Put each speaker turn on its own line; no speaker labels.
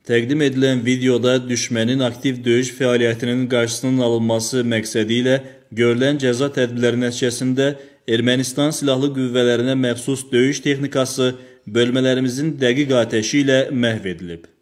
Təqdim edilən videoda düşmənin aktiv döyüş fəaliyyətinin qarşısının alınması məqsədilə görülən cəza tədbirləri nəticəsində Ermənistan Silahlı Qüvvələrinə məxsus döyüş texnikası bölmələrimizin dəqiq atəşi ilə məhv edilib.